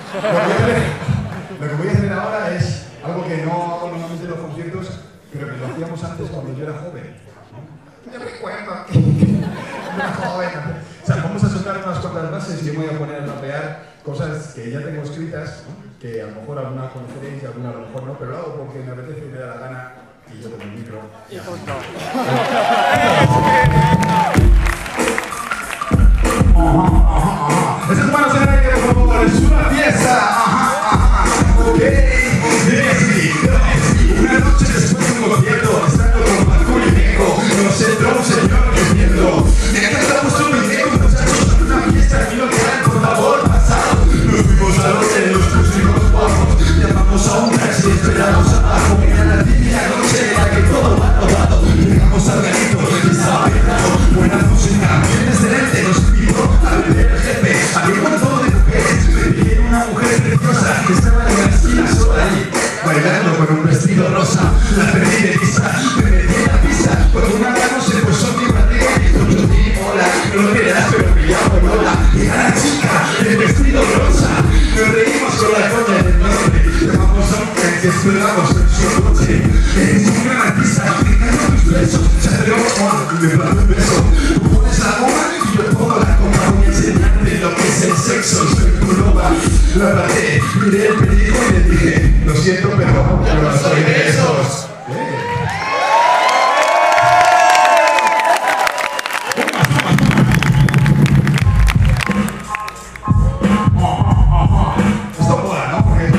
Lo que voy a hacer ahora es algo que no hago normalmente en los conciertos, pero que lo hacíamos antes cuando yo era joven. Yo recuerdo que era joven. O sea, vamos a soltar unas cuantas bases y yo me voy a poner a rapear cosas que ya tengo escritas, que a lo mejor alguna conoceréis y alguna a lo mejor no, pero lo hago porque me apetece y me da la gana y yo tengo el micro. Y justo. Esas manos en el aire, por favor, es una fiesta. Ok, sí. Una noche después de un concierto, estando con Paco y Diego, nos entró un señor diciendo: ¿de qué estamos tú y Diego, muchachos? Una fiesta aquí local, por favor, pasado. Nos fuimos al hotel, nos pusimos guapos, llamamos a un taxi, esperamos abajo. Era la típica noche en la que todo va rodado. Llegamos al garito y estaba pegado. Buena música, bien excelente, nos invitó a beber el jefe. Había un montón de mujeres, me dijeron una mujer preciosa que estaba en la esquina sola ahí, bailando con un vestido rosa. La perdí de vista, me metí en la pista, con una mano se puso mi barriga y dijo: yo te mola, no lo creerás, pero pillamos mola. Era la chica del vestido rosa, nos reímos con la coña del nombre. Llamamos a un tren que esperamos en su coche. Es un gran artista, me encantan tus besos. Se acercó y me plantó un beso. Tú pones la goma y yo pongo la goma. Voy a enseñarte lo que es el sexo, soy tu loba. La abracé, miré el periódico y le dije: lo siento, pero no soy de esos. Esto mola, ¿no? Porque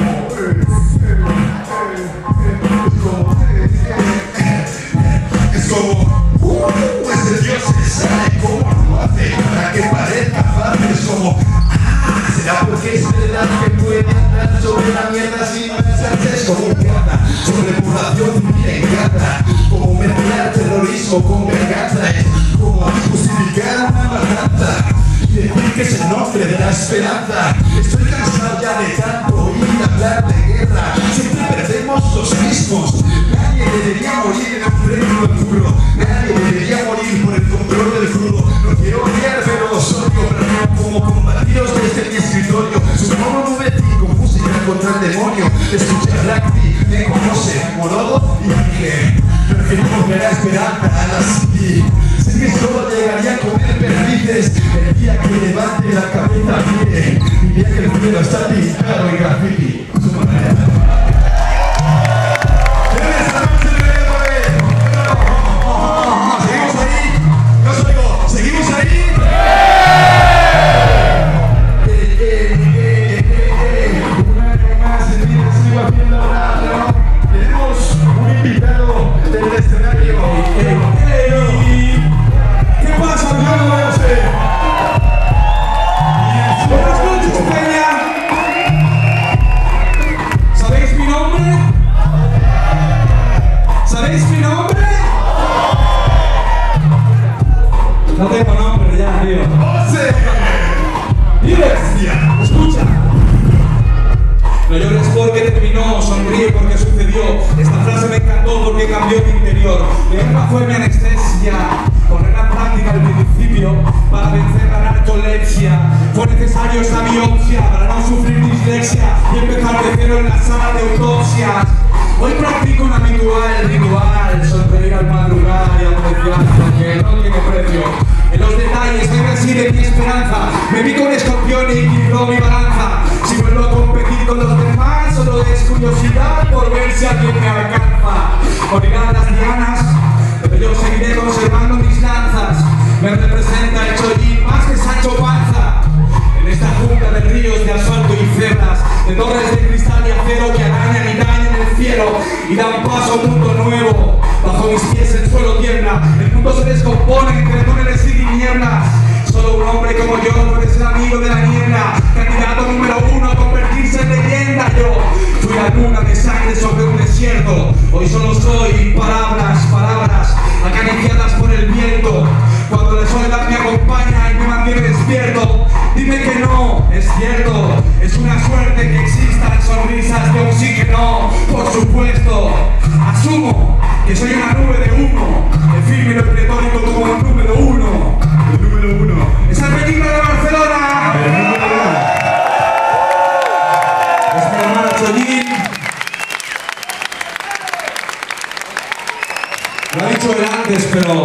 es como ese dios se sale como lo hace para que parezca fácil. Es como, será porque es verdad que puede andar sobre la mierda sin pensarse. Es como un gata, sobrepoblación me encanta. Como mezclar terrorismo con venganza. Es como justificar una matanza y decir que es el nombre de la esperanza. Estoy cansado ya de tanto oír hablar de guerra. Siempre perdemos los mismos. Nadie debería morir en un freno de furo. Nadie debería morir por el control del crudo. No quiero odiar, pero los odio. Pero no como combatidos desde mi escritorio. Supongo un con música contra el demonio. Escuché rugby, me conoce Morodo y dije: preferimos ver la esperanza a la City. Sé que solo llegaría a comer perdices el día que levante la cabeza, mire, diría que el cielo está pintado en graffiti. ¿Seguimos ahí? ¿No os oigo? ¿Seguimos ahí? Una vez más, el vídeo sigo haciendo radio. Tenemos un invitado del escenario. ¿Qué pasa, Bruno? Buenas noches, Peña. ¿Sabéis mi nombre? ¿Sabéis mi nombre? No tengo nombre ya, tío. ¡José! ¡Bestia! Escucha. No llores porque terminó, sonríe porque sucedió. Esta frase me encantó porque cambió mi interior. Esta fue mi anestesia, poner en práctica el principio para vencer la narcolepsia. Fue necesario esta biopsia para no sufrir dislexia y empezar de cero en la sala de autopsias. Hoy practico un habitual ritual, sonreír al madrugar y apreciar lo que no tiene precio. En los detalles me reside mi esperanza. Me vi con escorpión y equilibró mi balanza. Si vuelvo a competir con los demás, solo es curiosidad por ver si alguien me alcanza. Morirán las dianas, pero yo seguiré conservando mis lanzas. Me representa el Chollín más que Sancho Panza. En esta jungla de ríos de asfalto y cerdas, de torres de cristal y acero que arañan y dañan el cielo y dan paso a un mundo nuevo. Bajo mis pies el suelo tiembla, el mundo se descompone entre túneles y tinieblas. Solo un hombre como yo puede ser amigo de la niebla, candidato número 1 a convertirse en leyenda. Yo fui la luna de sangre sobre un desierto, hoy solo soy palabras, palabras acariciadas por el viento. Cuando la soledad me acompaña y me mantiene despierto, dime que no, es cierto. Es una suerte que existan sonrisas de oxígeno, por supuesto. Asumo que soy una nube de humo, efímero y pletórico como el número 1. El número 1. ¡Esa película de Barcelona! El número 1. antes, pero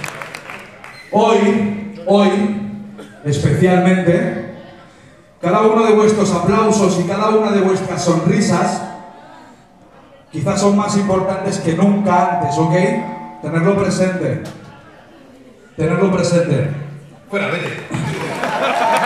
hoy, especialmente, cada uno de vuestros aplausos y cada una de vuestras sonrisas quizás son más importantes que nunca antes, ¿ok? Tenerlo presente. Tenerlo presente. Fuera, vete.